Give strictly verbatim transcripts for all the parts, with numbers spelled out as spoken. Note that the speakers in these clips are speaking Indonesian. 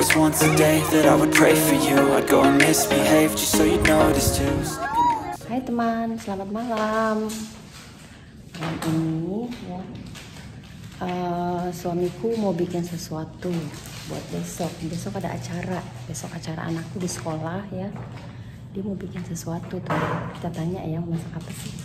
was once a day that I would pray for you. I'd go and misbehave just so you'd notice too. Hai teman, selamat malam. Malam ini ya, uh, suamiku mau bikin sesuatu buat besok. Besok ada acara, besok acara anakku di sekolah ya. Dia mau bikin sesuatu tuh. Kita tanya ya, mau masak apa sih?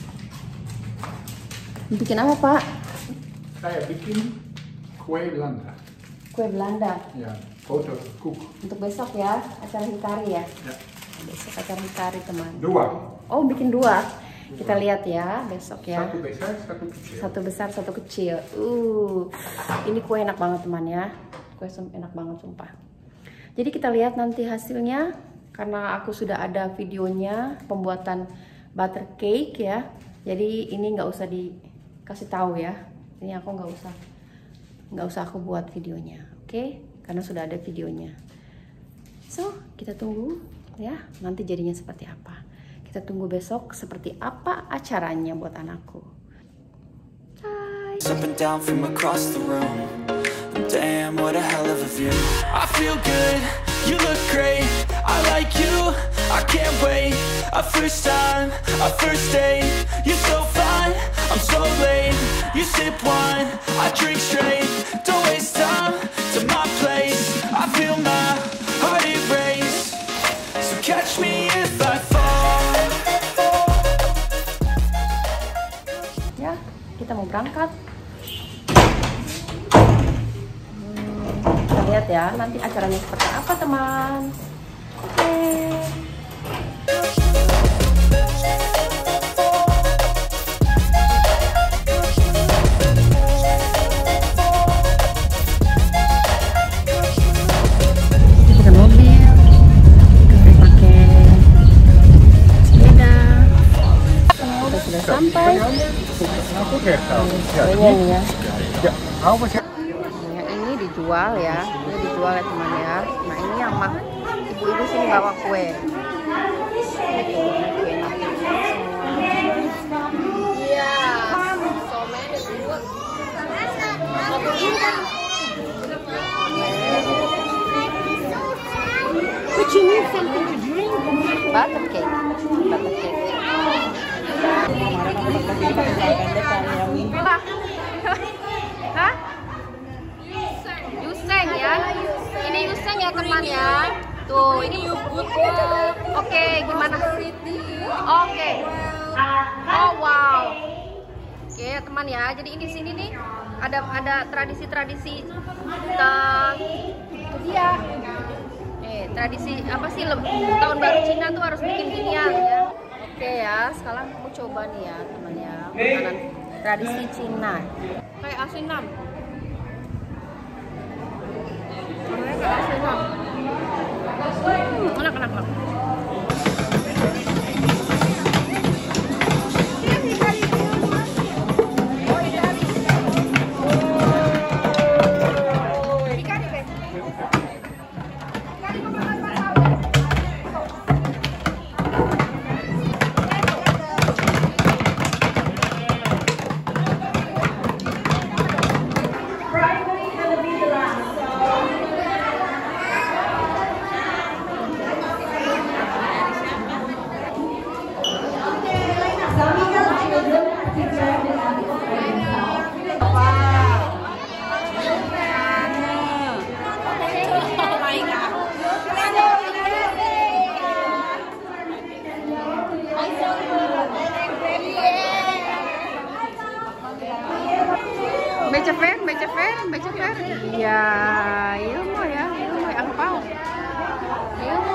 Bikin apa, Pak? Saya bikin kue Belanda. Kue Belanda? Ya, foto koek. Untuk besok ya, acara hikari ya? Ya. Besok acara hikari teman. Dua. Oh, bikin dua. Kita lihat ya besok ya. Satu besar, satu kecil. Satu besar, satu kecil. Uh, ini kue enak banget teman ya. Kue enak banget sumpah. Jadi kita lihat nanti hasilnya. Karena aku sudah ada videonya pembuatan butter cake ya. Jadi ini nggak usah dikasih tahu ya. Ini aku nggak usah nggak usah aku buat videonya, oke? Okay? Karena sudah ada videonya. So kita tunggu ya. Nanti jadinya seperti apa? Kita tunggu besok seperti apa acaranya buat anakku. Bye. Up and down from across the room. Damn, what a hell of a view. I feel good, you look great. I like you, I can't wait. A first time, a first date. You're so fine, I'm so late. You sip wine, I drink straight. Don't waste time to my place. I feel my heart erase. So catch me if I fall. Ya, kita mau berangkat. Kita lihat ya, nanti acaranya seperti apa teman. Oke. Kita mobil, kita pakai sepeda. Kita sudah sampai. Aku tahu. Ini ya. Ya, apa sih? Dijual ya, ini dijual ya teman ya. Nah ini yang mah ibu-ibu sini bawa kue. Iya. But you need something to drink. Butter cake, butter cake. Hah? Yuseng ya, ini Yuseng ya teman ya. Tuh ini yogurt. Oke, gimana? Oke. Oh wow. Oke teman ya, jadi ini sini nih ada ada tradisi-tradisi tentang itu dia. Eh tradisi apa sih tahun baru Cina tuh harus bikin ginian ya. Oke ya, sekarang aku coba nih ya teman ya, makanan tradisi Cina kayak asinan. Hmm, enak, enak, enak. Baca fair, baca fair, baca fair. Iya, ilmu ya, ilmu ya, aku tahu. Ilmu.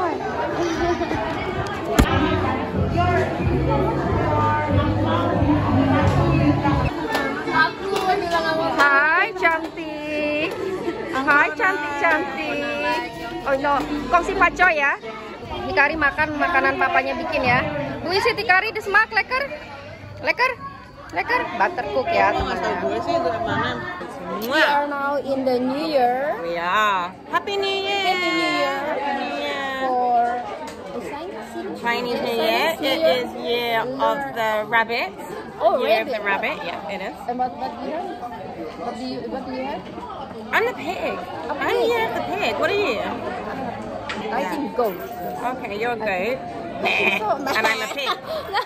Hai cantik, hai cantik cantik. Oh no, kongsi pacoy ya. Hikari makan makanan papanya bikin ya. Bu isi Hikari di semak leker, leker. Lekker buttercook ya teman-teman. We are now in the New Year. Yeah. Happy New Year. Happy New Year. Happy New Year. For the Chinese Chinese New Year. It is Year of the Rabbit. Oh, Year rabbit. of the Rabbit. Yeah, it is. And what what year? What do you What do you have? I'm the pig. I'm yeah, the pig. What are you? I think goat. Okay, you're a goat. And I'm a pig.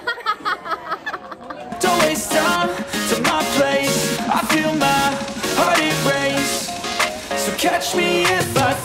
Don't waste time to my place. I feel my heart it race. So catch me if I